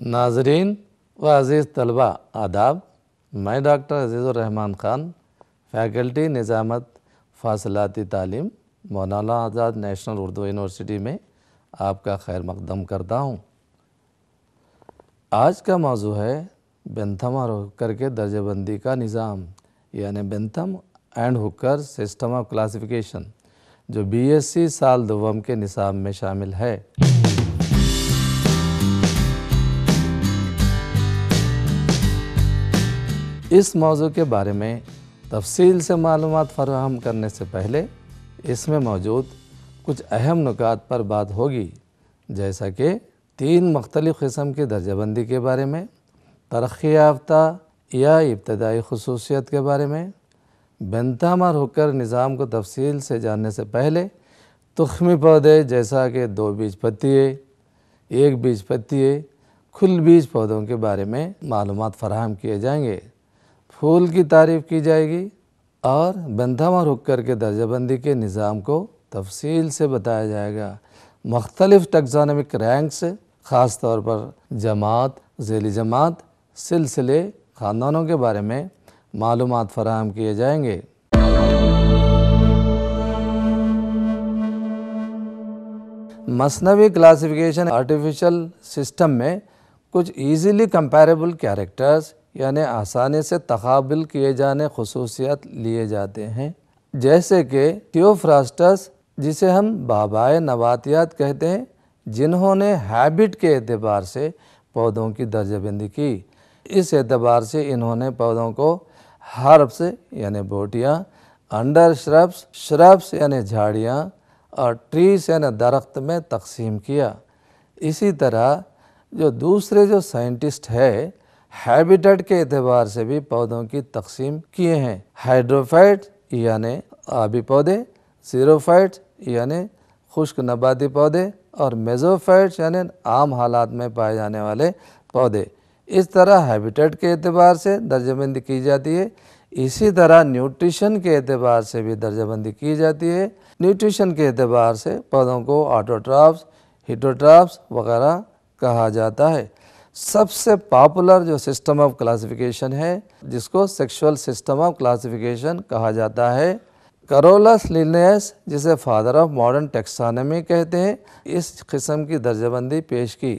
नाजरीन व अज़ीज़ तलबा आदाब। मैं डॉक्टर अजीज़-उर-रहमान ख़ान, फैकल्टी निज़ामत फ़ासिलाती तालीम, मौलाना आज़ाद नेशनल उर्दू यूनिवर्सिटी में आपका खैर मक़दम करता हूँ। आज का मौजू है बेंथम और हुकर के दर्जेबंदी का निज़ाम, यानी Bentham and Hooker system of classification, जो BSc साल दोम के निसाब में शामिल है। इस मौजू के बारे में तफसील से मालूमात फराहम करने से पहले इसमें मौजूद कुछ अहम नुकात पर बात होगी, जैसा कि 3 मुख्तलिफ़ किस्म की दर्जाबंदी के बारे में, तरक्की याफ्ता या इब्तदाई खुसूसियत के बारे में। बेंथम और हुकर निज़ाम को तफसील से जानने से पहले तुख्मी पौधे जैसा कि 2 बीजपत्तिये, 1 बीजपत्तिये, खुल बीज पौधों के बारे में मालूमात फराहम किए जाएंगे। फूल की तारीफ़ की जाएगी और बेंथम और हुकर के दर्जाबंदी के निज़ाम को तफसील से बताया जाएगा। मुख्तलिफ़ टैक्सोनॉमिक रैंक्स, ख़ास तौर पर जमात, ज़ैली जमात, सिलसिले, ख़ानदानों के बारे में मालूमात फराहम किए जाएंगे। मसनवी क्लासिफिकेशन आर्टिफिशियल सिस्टम में कुछ ईज़िली कंपैरेबल कैरेक्टर्स यानी आसानी से तक़ाबुल किए जाने खुसूसियत लिए जाते हैं, जैसे कि थियोफ्रास्टस, जिसे हम बाबाए नबातियात कहते हैं, जिन्होंने हैबिट के एतबार से पौधों की दर्जाबंदी की। इस एतबार से इन्होंने पौधों को हर्ब्स यानी बोटियाँ, अंडर श्रब्स यानी झाड़ियाँ और ट्रीज यानी दरख्त में तकसीम किया। इसी तरह जो दूसरे साइंटिस्ट है, हैबिटेट के एतबार से भी पौधों की तकसीम किए हैं। हाइड्रोफाइट यानी आबी पौधे, ज़ीरोफाइट यानी खुश्क नबाती पौधे और मेज़ोफाइट्स यानी आम हालात में पाए जाने वाले पौधे। इस तरह हैबिटेट के एतबार से दर्जाबंदी की जाती है। इसी तरह न्यूट्रिशन के एतबार से भी दर्जाबंदी की जाती है। न्यूट्रिशन के एतबार से पौधों को ऑटोट्रॉफ्स, हिटोट्रॉफ्स वगैरह कहा जाता है। सबसे पॉपुलर जो सिस्टम ऑफ क्लासिफिकेशन है, जिसको सेक्सुअल सिस्टम ऑफ क्लासिफिकेशन कहा जाता है, कैरोलस लिनेयस, जिसे फादर ऑफ मॉडर्न टैक्सोनॉमी कहते हैं, इस किस्म की दर्जाबंदी पेश की।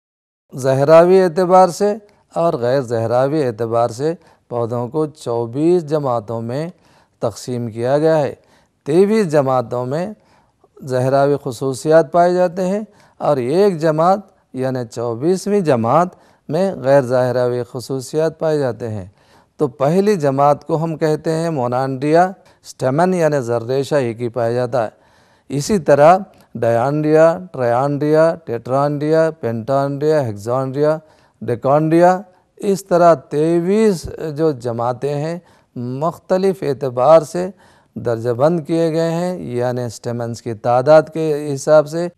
ज़हरावी एतबार से और गैर ज़हरावी एतबार से पौधों को 24 जमातों में तकसीम किया गया है। 23 जमातों में ज़हरावी खुसूसियात पाए जाते हैं और 1 जमात यानी 24वीं जमात में गैर ज़हरावी खुसूसियात पाए जाते हैं। तो पहली जमात को हम कहते हैं मोनांड्रिया, स्टेमन यानी जर्रेशा एक ही पाया जाता है। इसी तरह डायंड्रिया, ट्रायंड्रिया, टेट्रांड्रिया, पेंटांड्रिया, हेक्सांड्रिया, डेकांड्रिया, इस तरह 23 जो जमातें हैं मुख्तलिफ़ एतबार से दर्जाबंद किए गए हैं, यानी स्टेमन्स की तादाद के हिसाब से।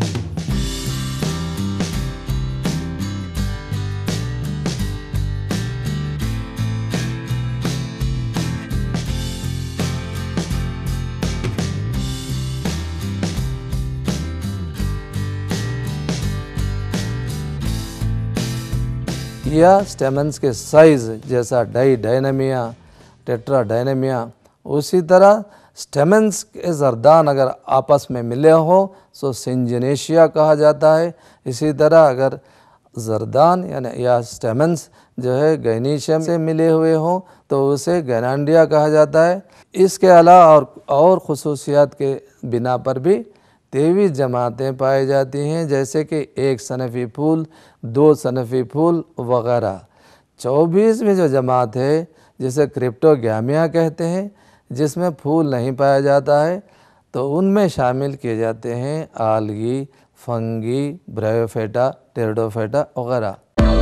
या स्टेमन्स के साइज़, जैसा डायनेमिया, टेट्राडायनेमिया, उसी तरह स्टेमन्स के जरदान अगर आपस में मिले हो तो सिंजिनेशिया कहा जाता है। इसी तरह अगर जरदान यानी या स्टेमन्स जो है गैनीशियम से मिले हुए हों तो उसे गैनांडिया कहा जाता है। इसके अलावा और खुसूसियात के बिना पर भी 23 जमातें पाई जाती हैं, जैसे कि 1 सनफ़ी फूल, 2 सनफ़ी फूल वगैरह। 24वीं जो जमात है, जिसे क्रिप्टोगैमिया कहते हैं, जिसमें फूल नहीं पाया जाता है, तो उनमें शामिल किए जाते हैं आलगी, फंगी, ब्रायोफेटा, टेरिडोफेटा वगैरह।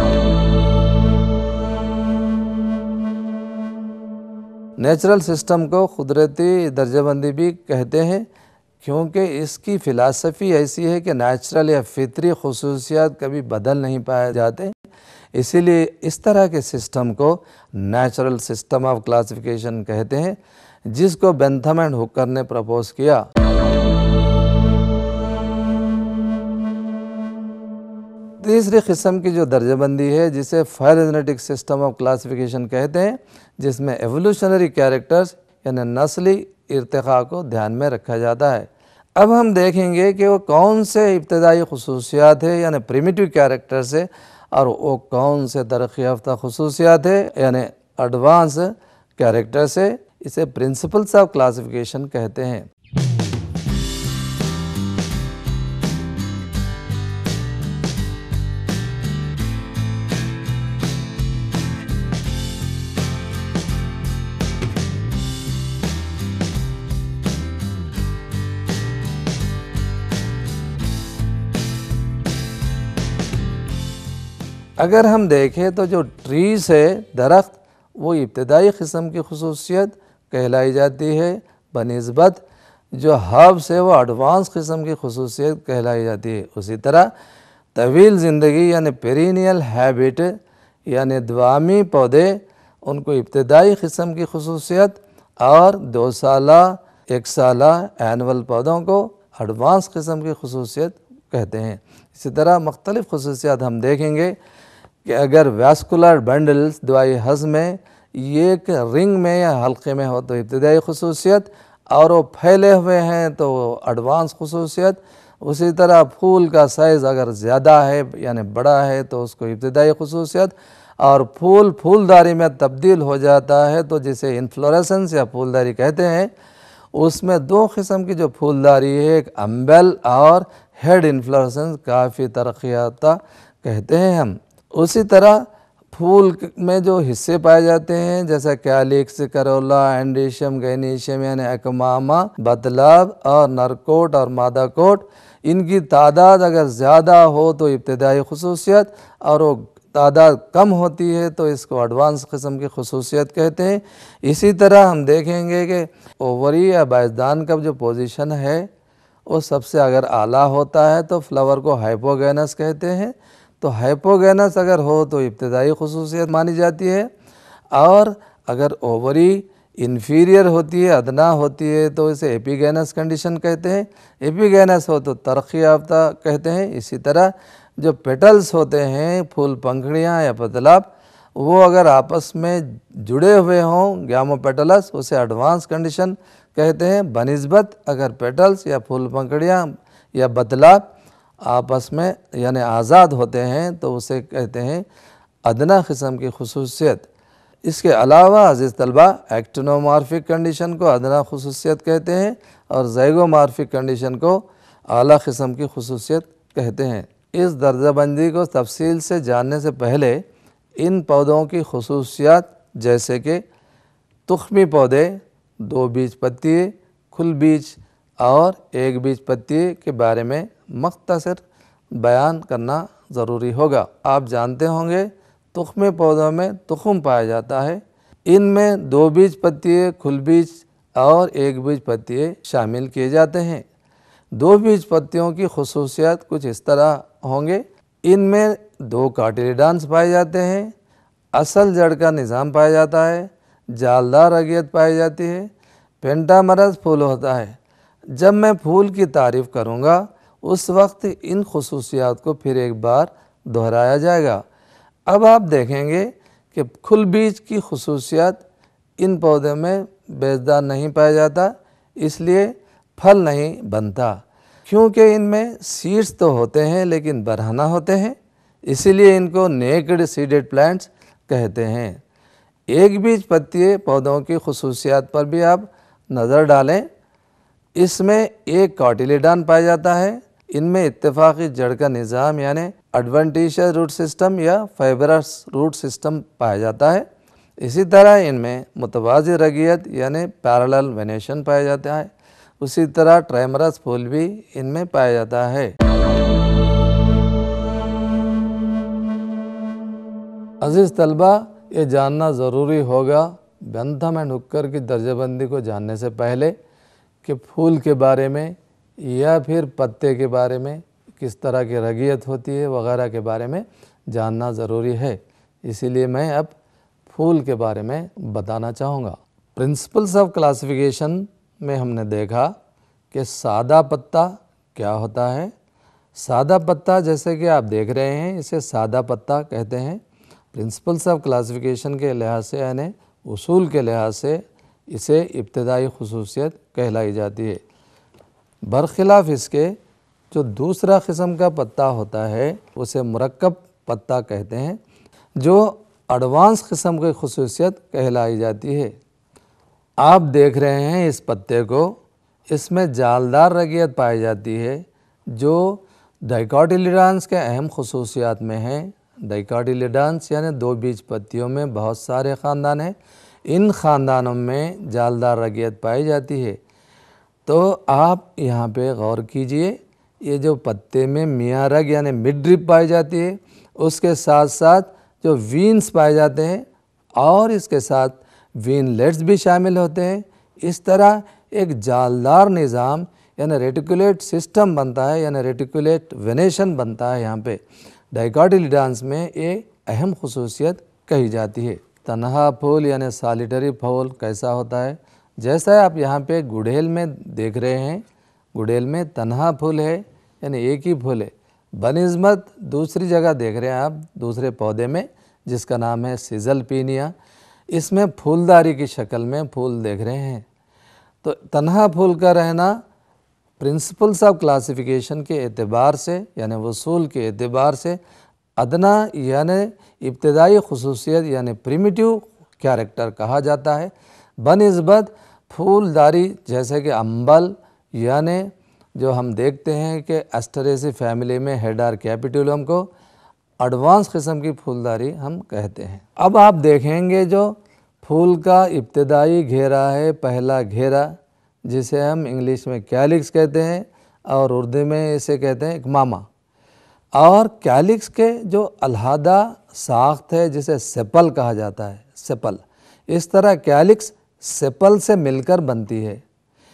नेचुरल सिस्टम को कुदरती दर्जाबंदी भी कहते हैं, क्योंकि इसकी फ़िलासफ़ी ऐसी है कि नेचुरल या फितरी खुसूसियात कभी बदल नहीं पाए जाते। इसीलिए इस तरह के सिस्टम को नेचुरल सिस्टम ऑफ क्लासिफिकेशन कहते हैं, जिसको बेंथम एंड हुकर ने प्रपोज किया। تیسری قسم کی جو درجہ بندی ہے جسے فائلوجینیٹک سسٹم آف کلاسیفیکیشن کہتے ہیں، جس میں ایوولوشنری کیریکٹرز یعنی نسلی ارتقاء کو دھیان میں رکھا جاتا ہے۔ اب ہم دیکھیں گے کہ وہ کون سے ابتدائی خصوصیات ہیں یعنی پریمیٹیو کیریکٹرز ہے، اور وہ کون سے ترقی یافتہ خصوصیات ہے یعنی ایڈوانس کیریکٹرز ہے۔ اسے پرنسپلس آف کلاسیفیکیشن کہتے ہیں۔ اگر ہم دیکھیں تو جو ٹریز ہے، درخت، وہ ابتدائی قسم کی خصوصیت کہلائی جاتی ہے، بنسبت جو ہربس ہے وہ ایڈوانس قسم کی خصوصیت کہلائی جاتی ہے۔ اسی طرح طویل زندگی یعنی پیرینیل ہیبٹ یعنی دوامی پودے، ان کو ابتدائی قسم کی خصوصیت، اور 2 سالہ 1 سالہ اینول پودوں کو ایڈوانس قسم کی خصوصیت کہتے ہیں۔ اسی طرح مختلف خصوصیات ہم دیکھیں گے کہ اگر ویسکولر بنڈلز دوائی ہضم میں یہ ایک رنگ میں یا حلقے میں ہو تو ابتدائی خصوصیت، اور وہ پھیلے ہوئے ہیں تو ایڈوانس خصوصیت۔ اسی طرح پھول کا سائز اگر زیادہ ہے یعنی بڑا ہے تو اس کو ابتدائی خصوصیت، اور پھولداری میں تبدیل ہو جاتا ہے تو جسے انفلوریسنس یا پھولداری کہتے ہیں۔ اس میں 2 قسم کی جو پھولداری ہے، ایک امبیل اور ہیڈ انفلوریسنس، کافی ترقی یافتہ کہتے ہیں ہم۔ اسی طرح پھول میں جو حصے پائے جاتے ہیں جیسے کیلکس، کرولا، اینڈیشیم، گینیشیم یعنی اکماما، بطلاب اور نرکوٹ اور مادہ کوٹ، ان کی تعداد اگر زیادہ ہو تو ابتدائی خصوصیت، اور وہ تعداد کم ہوتی ہے تو اس کو ایڈوانس قسم کی خصوصیت کہتے ہیں۔ اسی طرح ہم دیکھیں گے کہ اووری یا باعثدان کا جو پوزیشن ہے وہ سب سے اگر اعلیٰ ہوتا ہے تو فلاور کو ہائپوگینس کہتے ہیں۔ تو ہائپوگینس اگر ہو تو ابتدائی خصوصیت مانی جاتی ہے، اور اگر اووری انفیریئر ہوتی ہے، ادنا ہوتی ہے تو اسے ایپیگینس کنڈیشن کہتے ہیں۔ ایپیگینس ہو تو ترقی یافتہ کہتے ہیں۔ اسی طرح جو پیٹلز ہوتے ہیں، پھول پنکھڑیاں یا پتلاب، وہ اگر آپس میں جڑے ہوئے ہوں گیامو پیٹلس، اسے ایڈوانس کنڈیشن کہتے ہیں، بنسبت اگر پیٹلز یا پھول پنکھڑیاں یا بتلاب آپس میں یعنی آزاد ہوتے ہیں تو اسے کہتے ہیں ادنا قسم کی خصوصیت۔ اس کے علاوہ عزیز طلبہ، ایکٹینومارفک کنڈیشن کو ادنا خصوصیت کہتے ہیں، اور زائگومارفک کنڈیشن کو اعلیٰ قسم کی خصوصیت کہتے ہیں۔ اس درجہ بندی کو تفصیل سے جاننے سے پہلے ان پودوں کی خصوصیات جیسے کہ تخمی پودے، 2 بیج پتیے، کھل بیج اور 1 بیج پتیے کے بارے میں مختصر بیان کرنا ضروری ہوگا۔ آپ جانتے ہوں گے تخمی پودوں میں تخم پایا جاتا ہے، ان میں 2 بیج پتیے، کھل بیج اور 1 بیج پتیے شامل کیے جاتے ہیں۔ 2 بیج پتیوں کی خصوصیات کچھ اس طرح ہوں گے، ان میں 2 کاٹیلیڈانز پائے جاتے ہیں، اصل جڑ کا نظام پایا جاتا ہے، جالدار اگیت پائی جاتی ہے، پینٹامرس پھول ہوتا ہے۔ جب میں پھول کی تعریف کروں گا اس وقت ان خصوصیات کو پھر ایک بار دہرایا جائے گا۔ اب آپ دیکھیں گے کہ کھل بیج کی خصوصیات، ان پودوں میں بیجدار نہیں پایا جاتا، اس لیے پھل نہیں بنتا، کیونکہ ان میں سیڈز تو ہوتے ہیں لیکن برہنہ ہوتے ہیں، اسی لیے ان کو نیکڈ سیڈڈ پلانٹس کہتے ہیں۔ 1 بیج پتیے پودوں کی خصوصیات پر بھی آپ نظر ڈالیں، اس میں 1 کاٹیلیڈان پایا جاتا ہے، ان میں اتفاقی جڑ کا نظام یعنی ایڈوینٹیشس روٹ سسٹم یا فائبرس روٹ سسٹم پایا جاتا ہے۔ اسی طرح ان میں متوازی رگیت یعنی پیرالل وینیشن پایا جاتا ہے، اسی طرح ٹرائمرس پھول بھی ان میں پایا جاتا ہے۔ عزیز طلبہ، یہ جاننا ضروری ہوگا بینتھم اینڈ ہوکر کی درجہ بندی کو جاننے سے پہلے کہ پھول کے بارے میں یا پھر پتے کے بارے میں کس طرح کی رگیت ہوتی ہے وغیرہ کے بارے میں جاننا ضروری ہے، اسی لیے میں اب پھول کے بارے میں بتانا چاہوں گا۔ پرنسپلس آف کلاسیفیکیشن میں ہم نے دیکھا کہ سادہ پتا کیا ہوتا ہے، سادہ پتا جیسے کہ آپ دیکھ رہے ہیں اسے سادہ پتا کہتے ہیں۔ پرنسپلس آف کلاسیفیکیشن کے لحاظ سے یعنی اصول کے لحاظ سے اسے ابتدائی خصوصیت کہلائی جاتی ہے۔ برخلاف اس کے جو دوسرا قسم کا پتا ہوتا ہے اسے مرکب پتا کہتے ہیں، جو ایڈوانس قسم کی خصوصیت کہلائی جاتی ہے۔ آپ دیکھ رہے ہیں اس پتے کو، اس میں جالدار رگیت پائی جاتی ہے جو ڈائیکاٹیلیڈانس کے اہم خصوصیات میں ہیں۔ ڈائیکاٹیلیڈانس یعنی دو بیج پتیوں میں بہت سارے خاندان ہیں، ان خاندانوں میں جالدار رگیت پائی جاتی ہے۔ تو آپ یہاں پہ غور کیجئے، یہ جو پتے میں میاں رگ یعنی مڈ ڈرپ پائی جاتی ہے، اس کے ساتھ ساتھ جو وینز پائے جاتے ہیں اور اس کے ساتھ وین لیٹس بھی شامل ہوتے ہیں، اس طرح ایک جالدار نظام یعنی ریٹیکولیٹ سسٹم بنتا ہے، یعنی ریٹیکولیٹ وینیشن بنتا ہے۔ یہاں پہ ڈائیکاٹیلیڈانس میں ایک اہم خصوصیت کہی جاتی ہے۔ تنہا پھول یعنی سالیٹری پھول کیسا ہوتا ہے؟ جیسا آپ یہاں پہ گڑھیل میں دیکھ رہے ہیں، گڑھیل میں تنہا پھول ہے یعنی ایک ہی پھول ہے، بنسبت دوسری جگہ دیکھ رہے ہیں آپ دوسرے پودے میں جس کا نام ہے سیزل پینیا، اس میں پھولداری کی شکل میں پھول دیکھ رہے ہیں۔ تو تنہا پھول کا رہنا پرنسپلس آف کلاسیفیکیشن کے اعتبار سے یعنی اصول کے اعتبار سے ادنا یعنی ابتدائی خصوصیت یعنی پریمیٹیو کیریکٹر کہا جاتا ہے، بنسبت پھولداری جیسے کہ امبل یعنی جو ہم دیکھتے ہیں کہ اسٹریسی فیملی میں ہیڈار کیپیٹولم کو ایڈوانس قسم کی پھولداری ہم کہتے ہیں۔ اب آپ دیکھیں گے جو پھول کا ابتدائی گھیرا ہے، پہلا گھیرا جسے ہم انگلش میں کیلکس کہتے ہیں اور اردو میں اسے کہتے ہیں اکماما، اور کیلکس کے جو علیحدہ ساخت ہے جسے سیپل کہا جاتا ہے، سیپل، اس طرح کیلکس سیپل سے مل کر بنتی ہے،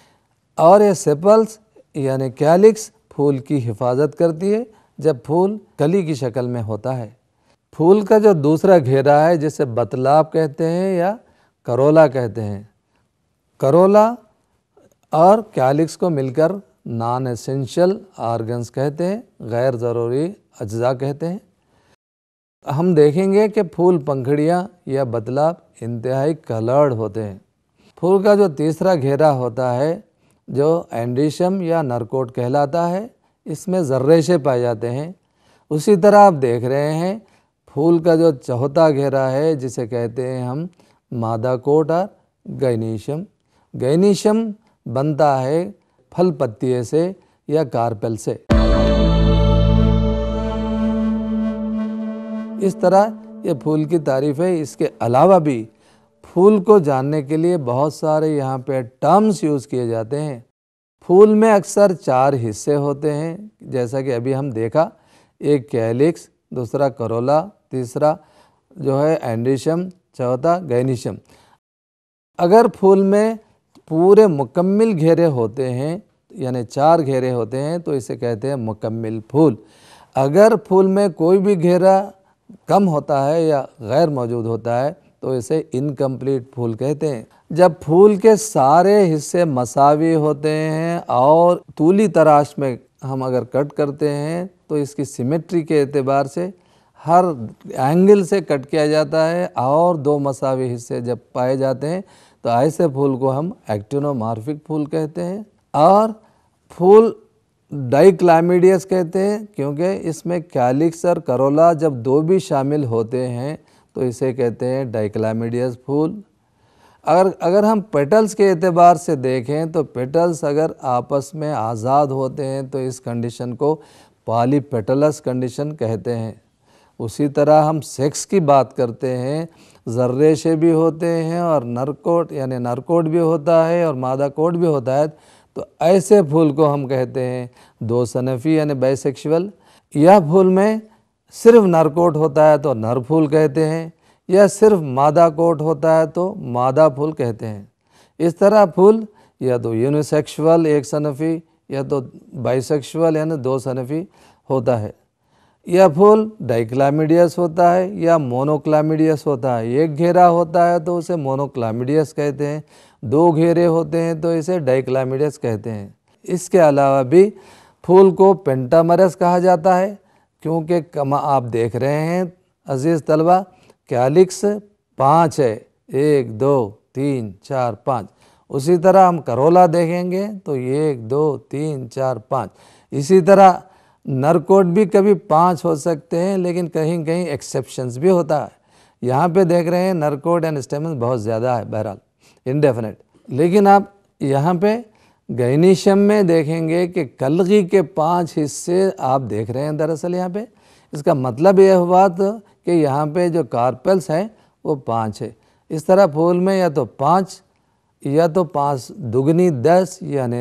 اور یہ سیپلز یعنی کیلکس پھول کی حفاظت کرتی ہے جب پھول کلی کی شکل میں ہوتا ہے۔ پھول کا جو دوسرا گھیرا ہے جسے بتلاب کہتے ہیں یا کرولا کہتے ہیں، کرولا اور کیلکس کو مل کر نان ایسنشل آرگنز کہتے ہیں، غیر ضروری اجزاء کہتے ہیں۔ ہم دیکھیں گے کہ پھول پنکھڑیاں یا بتلاب انتہائی کلرڈ ہوتے ہیں۔ پھول کا جو تیسرا گھیرا ہوتا ہے جو اینڈیشم یا نرکوٹ کہلاتا ہے، اس میں ذریشے پائے جاتے ہیں۔ اسی طرح آپ دیکھ رہے ہیں پھول کا جو چوتھا گھیرا ہے جسے کہتے ہیں ہم مادہ کوٹ اور گینیشم۔ گینیشم بنتا ہے پھل پتیے سے یا کارپل سے۔ اس طرح یہ پھول کی تعریف ہے۔ اس کے علاوہ بھی پھول کو جاننے کے لیے بہت سارے یہاں پہ ٹرمز یوز کیے جاتے ہیں۔ پھول میں اکثر 4 حصے ہوتے ہیں جیسا کہ ابھی ہم دیکھا، ایک کیلکس، دوسرا کرولا، تیسرا جو ہے اینڈیشم، چوتھا گینیشم۔ اگر پھول میں پورے مکمل گھیرے ہوتے ہیں یعنی 4 گھیرے ہوتے ہیں تو اسے کہتے ہیں مکمل پھول۔ اگر پھول میں کوئی بھی گھیرا کم ہوتا ہے یا غیر موجود ہوتا ہے تو اسے انکمپلیٹ پھول کہتے ہیں۔ جب پھول کے سارے حصے مساوی ہوتے ہیں اور طولی تراش میں ہم اگر کٹ کرتے ہیں تو اس کی سیمیٹری کے اعتبار سے ہر اینگل سے کٹ کیا جاتا ہے اور 2 مساوی حصے جب پائے جاتے ہیں تو ایسے پھول کو ہم ایکٹینومارفک پھول کہتے ہیں۔ اور پھول ڈائی کلائمیڈیس کہتے ہیں کیونکہ اس میں کیلکس اور کرولا جب 2 بھی شامل ہوتے ہیں تو اسے کہتے ہیں ڈائی کلائمیڈیس پھول۔ اگر ہم پیٹلز کے اعتبار سے دیکھیں تو پیٹلز اگر آپس میں آزاد ہوتے ہیں تو اس کنڈیشن کو پالی پیٹلس کنڈیشن کہتے ہیں۔ اسی طرح ہم سیکس کی بات کرتے ہیں، ذریشے بھی ہوتے ہیں اور نرکوٹ یعنی نرکوٹ بھی ہوتا ہے اور مادہ کوٹ بھی ہوتا ہے، تو ایسے پھول کو ہم کہتے ہیں 2 صنفی یعنی بائی سیکشول۔ یا پھول میں صرف نرکوٹ ہوتا ہے تو نر پھول کہتے ہیں، یا صرف مادہ کوٹ ہوتا ہے تو مادہ پھول کہتے ہیں۔ اس طرح پھول یا تو یونیسیکشول 1 صنفی یا تو بائی سیکشول یعنی 2 صنفی ہوتا ہے، یا پھول ڈائی کلائمیڈیس ہوتا ہے یا مونو کلائمیڈیس ہوتا ہے۔ 1 گھیرا ہوتا ہے تو اسے مونو کلائمیڈیس کہتے ہیں، 2 گھیرے ہوتے ہیں تو اسے ڈائی کلائمیڈیس کہتے ہیں۔ اس کے علاوہ بھی پھول کو پینٹامرس کہا جاتا ہے کیونکہ آپ دیکھ رہے ہیں عزیز طلبہ کیلکس 5 ہے، 1 2 3 4 5۔ اسی طرح ہم کرولا دیکھیں گے تو 1 2 3 4 5۔ اسی طرح نرکوٹ بھی کبھی 5 ہو سکتے ہیں، لیکن کہیں کہیں ایکسیپشنز بھی ہوتا ہے۔ یہاں پہ دیکھ رہے ہیں نرکوٹ اینڈ اسٹیمنز بہت زیادہ ہے، بہرحال انڈیفینٹ۔ لیکن آپ یہاں پہ گائنیشیم میں دیکھیں گے کہ کلغی کے 5 حصے آپ دیکھ رہے ہیں۔ دراصل یہاں پہ اس کا مطلب یہ ہوا کہ یہاں پہ جو کارپلس ہیں وہ 5 ہے۔ اس طرح پھول میں یا تو 5 یا تو 5 دگنی 10 یعنی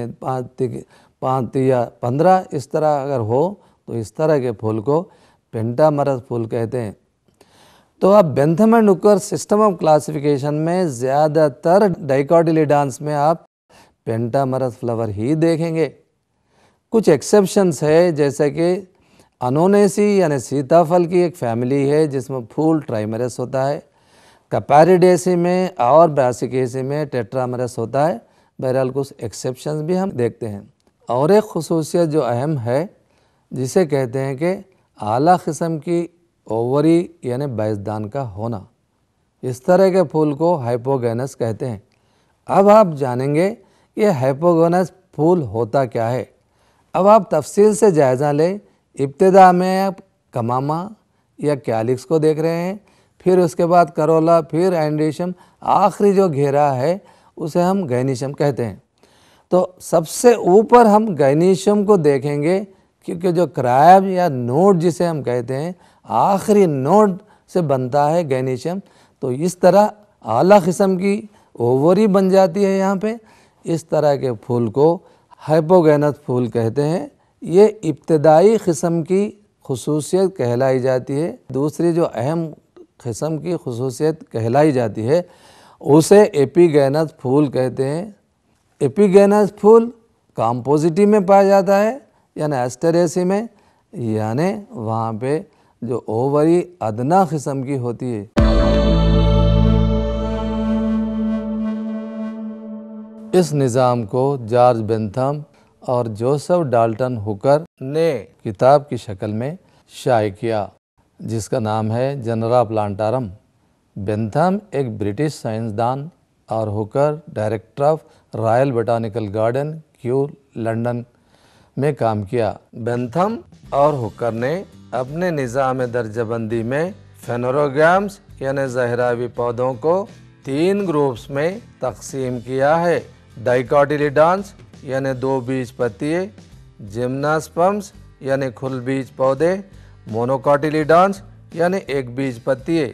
5 یا 15، اس طرح اگر ہو تو اس طرح کے پھول کو پینٹامرس پھول کہتے ہیں۔ تو اب Bentham and Hooker system of classification میں زیادہ تر ڈائیکاٹیلیڈانس میں آپ پینٹامرس فلاور ہی دیکھیں گے۔ کچھ ایکسیپشنز ہے، جیسے کہ انونیسی یعنی سیتا پھل کی ایک فیملی ہے جس میں پھول ٹرائیمرس ہوتا ہے، کپیریڈیسی میں اور براسیکیسی میں ٹیٹرامرس ہوتا ہے۔ بہرحال کچھ ایکسیپشنز بھی ہم دیکھتے ہیں۔ اور ایک خصوصیت جو اہم ہے جسے کہتے ہیں کہ اعلیٰ قسم کی اووری یعنی بیضدان کا ہونا، اس طرح کے پھول کو ہائپوگینس کہتے ہیں۔ اب آپ جانیں گے یہ ہائپوگینس پھول ہوتا کیا ہے۔ اب آپ تفصیل سے جائزہ لیں۔ ابتدا میں آپ کماما یا کیلکس کو دیکھ رہے ہیں، پھر اس کے بعد کرولا، پھر اینڈیشم، آخری جو گھیرا ہے اسے ہم گائنیشیم کہتے ہیں۔ تو سب سے اوپر ہم گائنیشیم کو دیکھیں گے کیونکہ جو کرائب یا نوڈ جسے ہم کہتے ہیں آخری نوڈ سے بنتا ہے گائنیشیم۔ تو اس طرح اعلیٰ قسم کی اووری بن جاتی ہے یہاں پہ۔ اس طرح کے پھول کو ہائپوگینس پھول کہتے ہیں۔ یہ ابتدائی قسم کی خصوصیت کہلائی جاتی ہے۔ دوسری جو اہم قسم کی خصوصیت کہلائی جاتی ہے اسے ایپیگینس پھول کہتے ہیں۔ ایپیگینس پھول کامپوزٹی میں پایا جاتا ہے یعنی ایسٹریسی میں، یعنی وہاں پہ جو اووری ادنا قسم کی ہوتی ہے۔ اس نظام کو جارج بینتھم اور جوزف ڈالٹن ہوکر نے کتاب کی شکل میں شائع کیا جس کا نام ہے جنرا پلانٹارم۔ بینتھم ایک برٹش سائنسدان اور Hooker director of Royal Botanical Garden Kew London میں کام کیا۔ بینتھم اور ہوکر نے اپنے نظام درجہ بندی میں فینوروگامز یعنی زہراوی پودوں کو 3 گروپس میں تقسیم کیا ہے: ڈائیکاٹیلیڈانس یعنی 2 بیج پتیے، جمناسپمز یعنی کھل بیج پودے، مونوکاٹیلیڈانس یعنی 1 بیج پتیے۔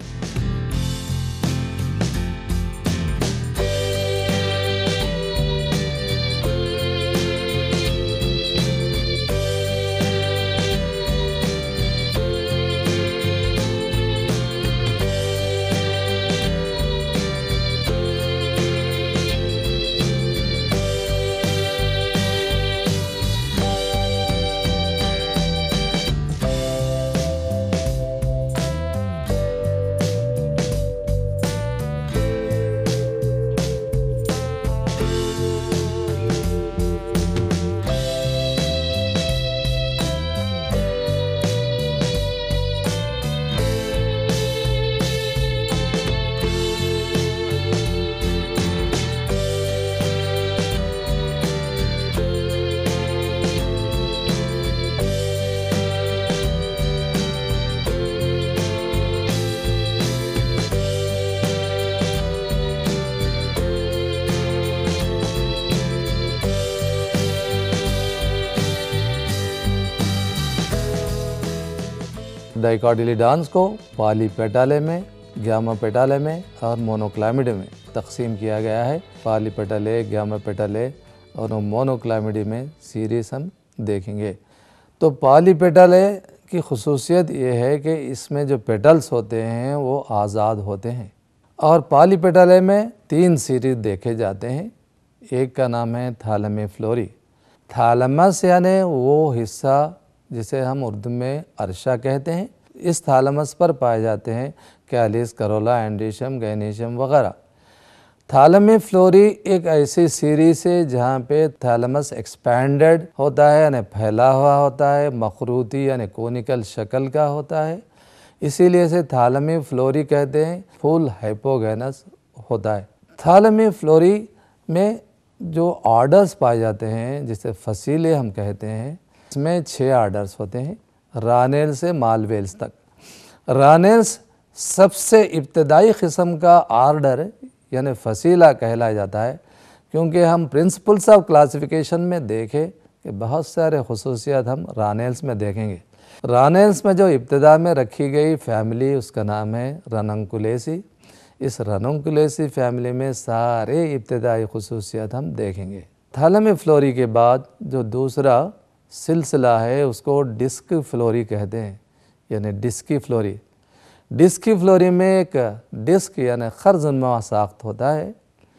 ڈائیکاٹیلیڈانس کو پالی پیٹالے میں، گیاما پیٹالے میں اور مونوکلائمیڈے میں تقسیم کیا گیا ہے۔ پالی پیٹالے، گیاما پیٹالے اور مونوکلائمیڈے میں سیریز ہم دیکھیں گے۔ تو پالی پیٹالے کی خصوصیت یہ ہے کہ اس میں جو پیٹلز ہوتے ہیں وہ آزاد ہوتے ہیں، اور پالی پیٹالے میں 3 سیریز دیکھے جاتے ہیں۔ ایک کا نام ہے تھالمی فلوری۔ تھالمس یعنی وہ حصہ جسے ہم اردو میں عرشہ کہتے ہیں، اس تھالمس پر پائے جاتے ہیں کیلس، کرولا، اینڈیشم، گائنیشم وغیرہ۔ थैलेमी फ्लोरी एक ऐसी सीरीज है जहाँ पे थैलेमस एक्सपैंडेड होता है यानी फैला हुआ होता है, मखरूती यानी कोनिकल शक्ल का होता है, इसीलिए इसे थैलेमी फ्लोरी कहते हैं। फुल हाइपोगेनस होता है। थैलेमी फ्लोरी में जो ऑर्डर्स पाए जाते हैं जिसे फसीले हम कहते हैं, इसमें 6 ऑर्डर्स होते हैं रानेल से मालवेल्स तक। रानेल्स सबसे इब्तदाई किस्म का ऑर्डर यानी फसीला कहलाया जाता है, क्योंकि हम प्रिंसिपल्स ऑफ क्लासिफिकेशन में देखें कि बहुत सारे खुसूसियात हम रानेल्स में देखेंगे। रानेल्स में जो इब्तदा में रखी गई फैमिली उसका नाम है रनंकुलेसी। इस रनंकुलेसी फैमिली में सारे इब्तदाई खुसूसियात हम देखेंगे। थैलेमी फ्लोरी के बाद जो दूसरा सिलसिला है उसको डिस्क फ्लोरी कहते हैं, यानी डिस्की फ्लोरी। डिस्की फ्लोरी में एक डिस्क यानी खर्जनुमा साख्त होता है।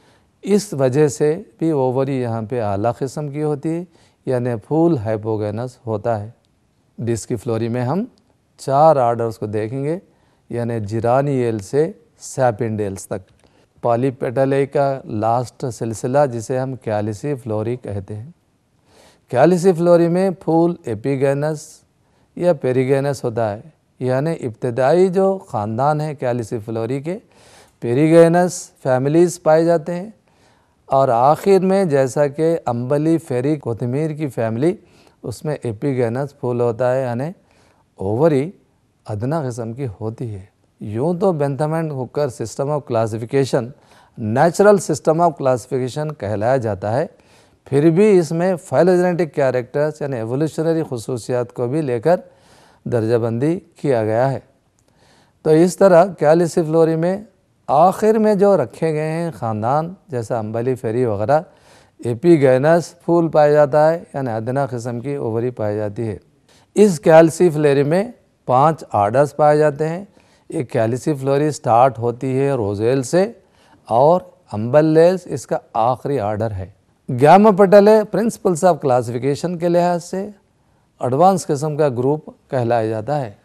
इस वजह से भी ओवरी यहाँ पे आला किस्म की होती है, यानी फुल हाइपोगेनस होता है। डिस्की फ्लोरी में हम 4 ऑर्डर्स को देखेंगे, यानी जिरानियल से सैपिंडेल्स तक। पॉलीपेटले का लास्ट सिलसिला जिसे हम कैलिसी फ्लोरी कहते हैं। कैलिसी फ्लोरी में फूल एपिगेनस या पेरिगेनस होता है, यानी इब्तदाई जो ख़ानदान है कैलिसी फ्लोरी के पेरिगेनस फैमिलीज़ पाए जाते हैं, और आखिर में जैसा कि अम्बली फेरी कोतमीर की फैमिली उसमें एपिगेनस फूल होता है, यानी ओवरी अदना किस्म की होती है। यूँ तो Bentham and Hooker system of classification natural system of classification कहलाया जाता है, फिर भी इसमें फाइलोजेनेटिक कैरेक्टर्स यानी एवोल्यूशनरी खुसूसियात को भी लेकर दर्जाबंदी किया गया है। तो इस तरह कैलिसी फ्लोरी में आखिर में जो रखे गए हैं ख़ानदान जैसा अम्बली फेरी वगैरह, एपिगेनस फूल पाया जाता है, यानी अदना किस्म की ओवरी पाई जाती है। इस कैलिसी फ्लोरी में 5 ऑर्डर्स पाए जाते हैं। एक कैलिसी फ्लोरी स्टार्ट होती है रोजेल से और अम्बलेल्स इसका आखिरी ऑर्डर है। गैमापेटले प्रिंसिपल्स ऑफ क्लासिफिकेशन के लिहाज से एडवांस किस्म का ग्रुप कहलाया जाता है।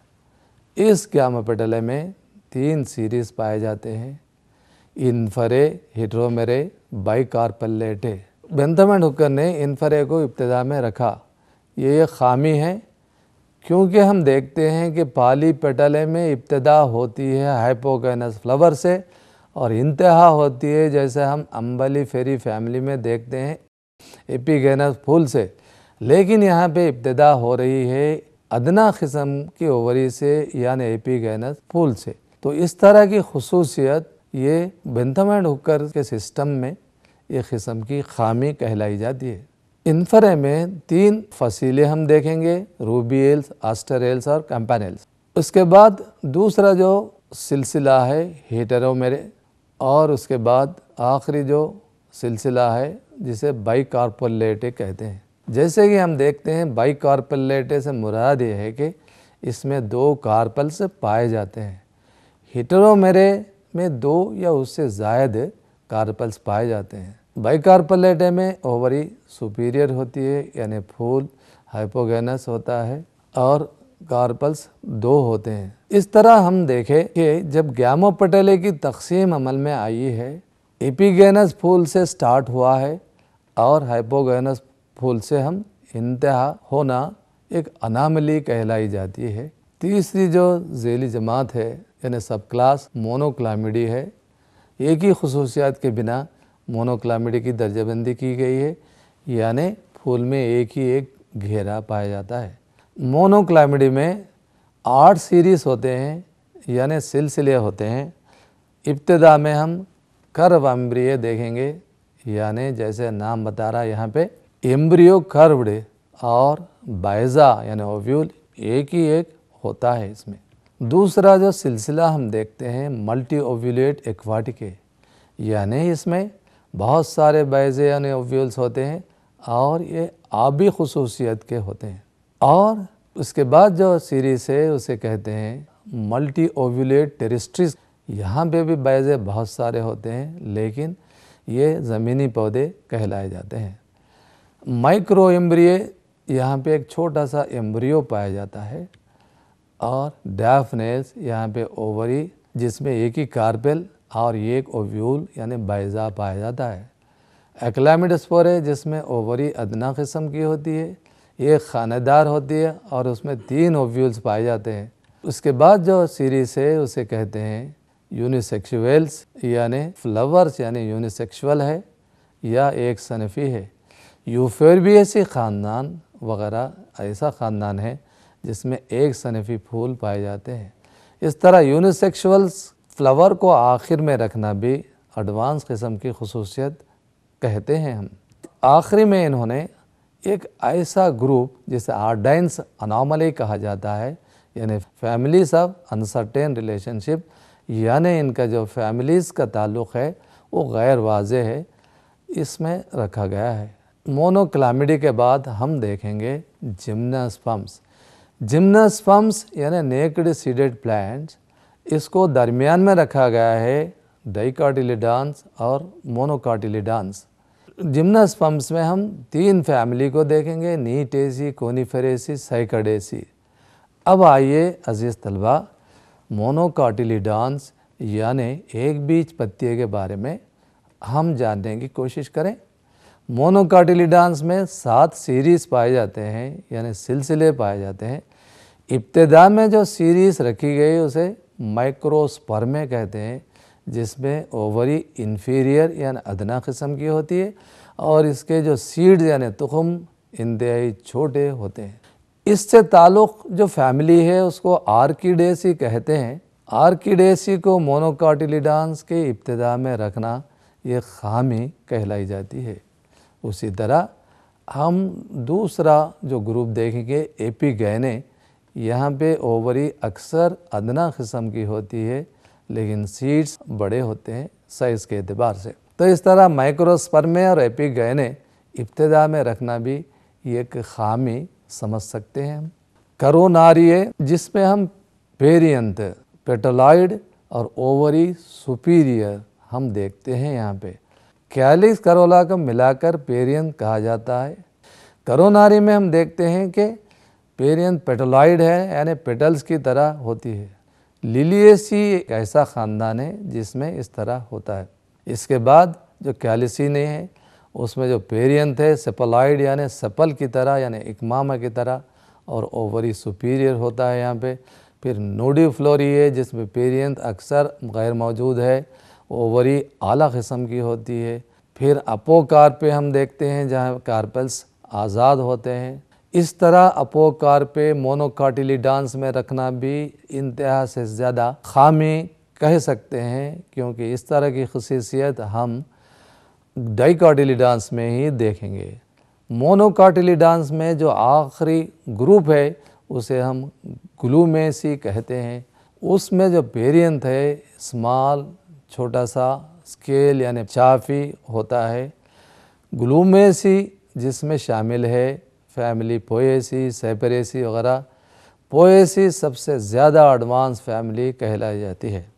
इस गैमापेटले में 3 सीरीज़ पाए जाते हैं, Inferae, Heteromerae, Bicarpellatae. Bentham and Hooker ने इन्फरे को इब्तिदा में रखा। ये खामी है, क्योंकि हम देखते हैं कि पॉलीपेटले में इब्तिदा होती है हाइपोगेनस फ्लावर से और इंतहा होती है जैसे हम अम्बली फेरी फैमिली में देखते हैं एपिगेनस फूल से, लेकिन यहाँ पे इब्तिदा हो रही है अदना किस्म की ओवरी से यानी एपिगेनस फूल से। तो इस तरह की खुसूसियत ये बेंथम एंड हुकर के सिस्टम में एक किस्म की खामी कहलाई जाती है। इन्फरे में 3 फसीले हम देखेंगे, रूबियल्स, आस्टरेल्स और कैम्पैनेल्स। उसके बाद दूसरा जो सिलसिला है हेटेरोमेरे, और उसके बाद आखिरी जो सिलसिला है जिसे बाइकार्पेलेटे कहते हैं। जैसे कि हम देखते हैं बाइकार्पेलेटे से मुराद ये है कि इसमें 2 कार्पल्स पाए जाते हैं। हेटेरोमेरे में 2 या उससे ज़ायद कार्पल्स पाए जाते हैं। बाइकार्पेलेटे में ओवरी सुपीरियर होती है, यानी फूल हाइपोगेनस होता है और कार्पल्स 2 होते हैं। इस तरह हम देखें कि जब गैमापेटले की तकसीम अमल में आई है, एपिगेनस फूल से स्टार्ट हुआ है और हाइपोगेनस फूल से हम इंतहा होना एक अनामली कहलाई जाती है। तीसरी जो झेली जमात है यानी सब क्लास मोनोक्लामिडी है। एक ही खुसूसियात के बिना मोनोक्लामिडी की दर्जाबंदी की गई है, यानी फूल में एक ही एक घेरा पाया जाता है। मोनोक्लामिडी में 8 सीरीज़ होते हैं, यानी सिलसिले होते हैं। इब्तिदा में हम कर्व एम्ब्रियो देखेंगे, यानी जैसे नाम बता रहा है यहाँ पे एम्ब्रियो कर्व्ड, और बायजा यानी ओव्यूल एक ही एक होता है इसमें। दूसरा जो सिलसिला हम देखते हैं मल्टी ओव्यूलेट एक्वाटिक है, यानी इसमें बहुत सारे बायजे यानी ओव्यूल्स होते हैं और ये आबी खुसूसियत के होते हैं। और उसके बाद जो सीरीज़ है उसे कहते हैं मल्टी ओव्यूलेट टेरेस्ट्रीज। यहाँ पे भी बायजे बहुत सारे होते हैं, लेकिन ये ज़मीनी पौधे कहलाए जाते हैं। माइक्रो एम्ब्रियो, यहाँ पे एक छोटा सा एम्ब्रियो पाया जाता है। और डायफ्नेस, यहाँ पे ओवरी जिसमें एक ही कार्पेल اور ایک اوویول یعنی بیضہ پایا جاتا ہے۔ ایکلامڈ اسپور ہے جس میں اووری ادنا قسم کی ہوتی ہے، ایک خانہ دار ہوتی ہے اور اس میں 3 اوویولز پائے جاتے ہیں۔ اس کے بعد جو سیریز ہے اسے کہتے ہیں یونیسیکشویلز یعنی فلاورز یعنی یونیسیکشول ہے یا ایک صنفی ہے۔ یوفوربیسی خاندان وغیرہ ایسا خاندان ہے جس میں ایک صنفی پھول پائے جاتے ہیں۔ اس طرح یونیسیکشولز فلاور کو آخر میں رکھنا بھی ایڈوانس قسم کی خصوصیت کہتے ہیں ہم۔ آخری میں انہوں نے ایک ایسا گروپ جسے آرڈائنس اناملی کہا جاتا ہے، یعنی families of uncertain relationship, یعنی ان کا جو فیملیز کا تعلق ہے وہ غیر واضح ہے، اس میں رکھا گیا ہے۔ مونوکلامڈی کے بعد ہم دیکھیں گے جمناسپرمس۔ جمناسپرمس یعنی نیکڈ سیڈڈ پلانٹس، اس کو درمیان میں رکھا گیا ہے ڈائیکاٹیلیڈانس اور مونوکاٹیلیڈانس۔ جمناسپرمس میں ہم 3 فیملی کو دیکھیں گے، نیٹیسی، کونیفریسی، سائکڈیسی۔ اب آئیے عزیز طلبہ مونوکاٹیلیڈانس یعنی ایک بیج پتیے کے بارے میں ہم جاننے کی کوشش کریں۔ مونوکاٹیلیڈانس میں 7 سیریز پائے جاتے ہیں یعنی سلسلے پائے جاتے ہیں۔ ابتدا میں جو سیریز رکھی گئی اسے مائکروسپرمے کہتے ہیں، جس میں اووری انفیریئر یعنی ادنا قسم کی ہوتی ہے اور اس کے جو سیڈز یعنی تخم انتہائی چھوٹے ہوتے ہیں۔ اس سے تعلق جو فیملی ہے اس کو آرکیڈیسی کہتے ہیں۔ آرکیڈیسی کو مونوکاٹیلیڈانس کے ابتدا میں رکھنا یہ خامی کہلائی جاتی ہے۔ اسی طرح ہم دوسرا جو گروپ دیکھیں گے ایپیگینے، یہاں پہ اووری اکثر ادنا قسم کی ہوتی ہے لیکن سیڈز بڑے ہوتے ہیں سائز کے اعتبار سے۔ تو اس طرح مائکروسپرمے اور ایپیگینے ابتدا میں رکھنا بھی ایک خامی سمجھ سکتے ہیں ہم۔ کروناریے جس میں ہم پیرینت، پیٹلائڈ اور اووری سپیریئر ہم دیکھتے ہیں یہاں پہ۔ کیلکس کرولا کو ملا کر پیرینت کہا جاتا ہے۔ کروناری میں ہم دیکھتے ہیں کہ پیرینت پیٹلائڈ ہے یعنی پیٹلز کی طرح ہوتی ہے۔ لیلییسی ایک ایسا خاندان ہے جس میں اس طرح ہوتا ہے۔ اس کے بعد جو کیلیسینے ہے اس میں جو پیرینت ہے سیپلائڈ یعنی سپل کی طرح یعنی اکماما کی طرح اور اووری سپیریئر ہوتا ہے یہاں پہ۔ پھر نوڈی فلوری ہے جس میں پیرینت اکثر غیر موجود ہے، اووری اعلیٰ قسم کی ہوتی ہے۔ پھر اپوکارپے ہم دیکھتے ہیں جہاں کارپلس آزاد ہوتے ہیں۔ اس طرح اپوکارپے مونوکاٹیلیڈانس میں رکھنا بھی انتہا سے زیادہ خامی کہہ سکتے ہیں، کیونکہ اس طرح کی خصوصیت ہم ڈائیکاٹیلیڈانس میں ہی دیکھیں گے۔ مونوکاٹیلیڈانس میں جو آخری گروپ ہے اسے ہم گلومیسی کہتے ہیں۔ اس میں جو پیرینت ہے اسمال چھوٹا سا اسکیل یعنی چافی ہوتا ہے۔ گلومیسی جس میں شامل ہے فیملی پوئیسی، سیپریسی وغیرہ۔ پوئیسی سب سے زیادہ ایڈوانس فیملی کہلائی جاتی ہے۔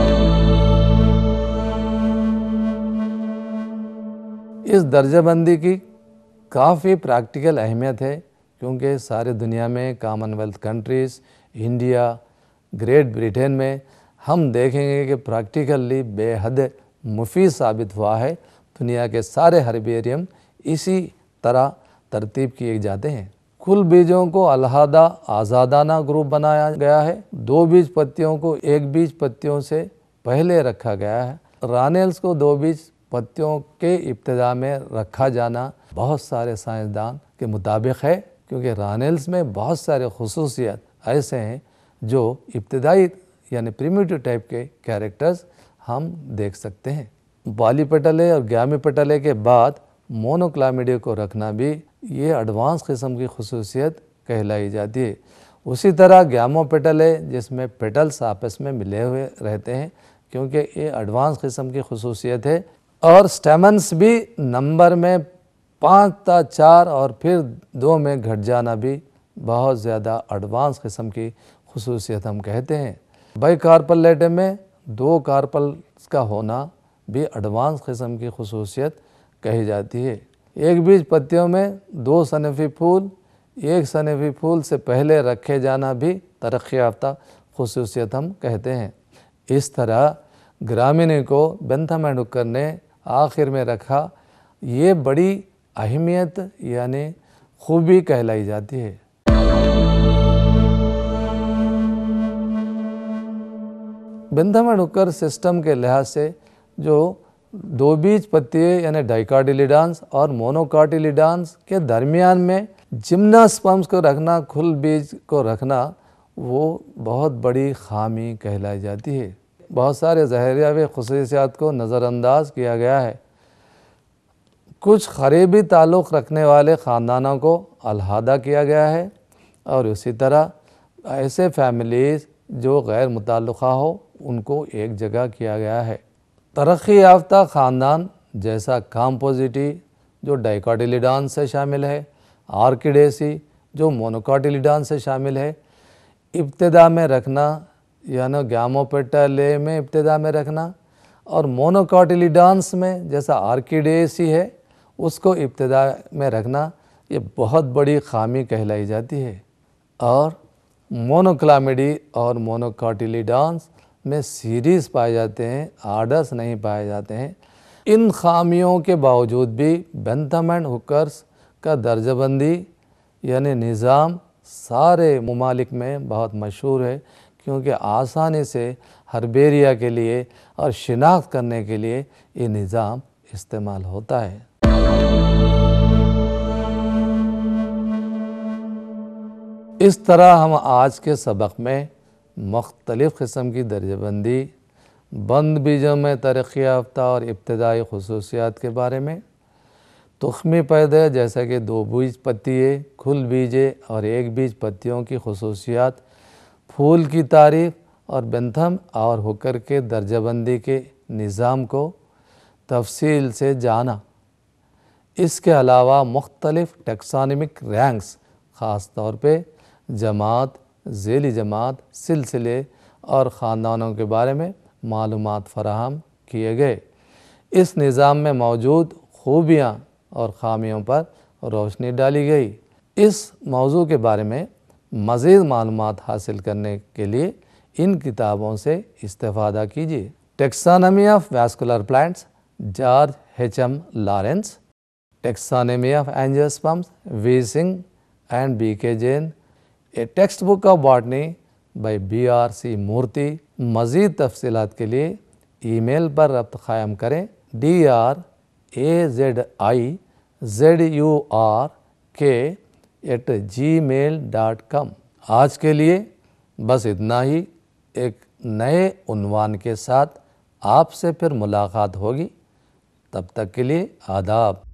اس درجہ بندی کی کافی پریکٹیکل اہمیت ہے، کیونکہ سارے دنیا میں Commonwealth countries, India, Great Britain میں ہم دیکھیں گے کہ پریکٹیکلی بے حد مفید ثابت ہوا ہے۔ دنیا کے سارے ہربیریم اسی طرح ترتیب کیے جاتے ہیں۔ کل بیجوں کو علیحدہ آزادانہ گروپ بنایا گیا ہے۔ 2 بیج پتیوں کو 1 بیج پتیوں سے پہلے رکھا گیا ہے۔ رانیلز کو 2 بیج پتیوں کے ابتدا میں رکھا جانا بہت سارے سائنسدان کے مطابق ہے، کیونکہ رانیلز میں بہت سارے خصوصیات ایسے ہیں جو ابتدائی یعنی پریمیٹو ٹائپ کے کیریکٹرز ہم دیکھ سکتے ہیں۔ بالی پیٹلے اور گیامی پیٹلے کے بعد مونوکلامڈی کو رکھنا بھی یہ ایڈوانس قسم کی خصوصیت کہلائی جاتی ہے۔ اسی طرح گیامو پیٹلے جس میں پیٹلز آپس میں ملے ہوئے رہتے ہیں، کیونکہ یہ ایڈوانس قسم کی خصوصیت ہے۔ اور سٹیمنز بھی نمبر میں 5 تا 4 اور پھر 2 میں گھٹ جانا بھی بہت زیادہ ایڈوانس قسم کی خصوصیت ہم کہتے ہیں۔ بائی کارپل میں 2 کارپلز کا ہونا بھی ایڈوانس قسم کی خصوصیت کہی جاتی ہے۔ 1 بیج پتیوں میں 2 صنفی پھول، 1 صنفی پھول سے پہلے رکھے جانا بھی ترقی یافتہ خصوصیت ہم کہتے ہیں۔ اس طرح ग्रामीण को बेंथम एंड हुकर ने आखिर में रखा, ये बड़ी अहमियत यानी खूबी कहलाई जाती है। बेंथम एंड हुकर सिस्टम के लिहाज से जो दो बीज पत्तिये यानी डाइकोटिलीडॉन्स और मोनोकोटिलीडॉन्स के दरमियान में जिम्नास्पर्म्स को रखना, खुल बीज को रखना, वो बहुत बड़ी खामी कहलाई जाती है। बहुत सारे ज़हरियावी ख़ुसूसियात को नज़रअंदाज किया गया है। कुछ करीबी ताल्लुक़ रखने वाले ख़ानदानों को अलहदा किया गया है और उसी तरह ऐसे फैमिलीज़ जो गैर मुताल्लिक़ा हो उनको एक जगह किया गया है। तरक्की याफ्ता ख़ानदान जैसा कॉम्पोजिटी जो डाइकोटिलीडॉन्स से शामिल है, आर्किडेसी जो मोनोकोटिलीडॉन्स से शामिल है, इब्तिदा में रखना यानी गैमोपेटले में इब्तिदा में रखना, और मोनोकोटिलीडॉन्स में जैसा आर्किडेसी है उसको इब्तिदा में रखना, ये बहुत बड़ी खामी कहलाई जाती है। और मोनोक्लामिडी और मोनोकोटिलीडॉन्स में सीरीज़ पाए जाते हैं, आर्डर्स नहीं पाए जाते हैं। इन खामियों के बावजूद भी बेंथम एंड हुकर्स का दर्जाबंदी यानी निज़ाम सारे ममालिक में बहुत मशहूर है, क्योंकि आसानी से हर्बेरिया के लिए और शिनाख्त करने के लिए ये निज़ाम इस्तेमाल होता है। इस तरह हम आज के सबक में मुख्तलिफ़ किस्म की दर्जाबंदी, बंद बीजों में तरक्की याफ्ता और इब्तदाई खुसूसियात के बारे में, तुख्मी पैदे जैसा कि दो बीज पत्तिये, खुल बीजे और एक बीज पत्तियों की खुसूसियात, फूल की तारीफ़ और बेंथम और हुकर के दर्जाबंदी के निज़ाम को तफसील से जाना। इसके अलावा मुख्तलिफ़ टेक्सोनॉमिक रैंक्स, ख़ास तौर पे जमात, ज़ेली जमात, सिलसिले और ख़ानदानों के बारे में मालूमात फ़राहम किए गए। इस निज़ाम में मौजूद खूबियाँ और ख़ामियों पर रोशनी डाली गई। इस मौजू के बारे में मज़ीद मालूमात हासिल करने के लिए इन किताबों से इस्तेफ़ादा कीजिए। Taxonomy of vascular plants, George H.M. Lawrence. Taxonomy of angiosperms, V Singh and B.K. Jain. A textbook of botany by B.R.C. Murthy. मज़ीद तफसीलात के लिए ईमेल पर रब्त क़ायम करें drazizurk@gmail.com। आज के लिए बस इतना ही। एक नए उन्वान के साथ आपसे फिर मुलाकात होगी। तब तक के लिए आदाब।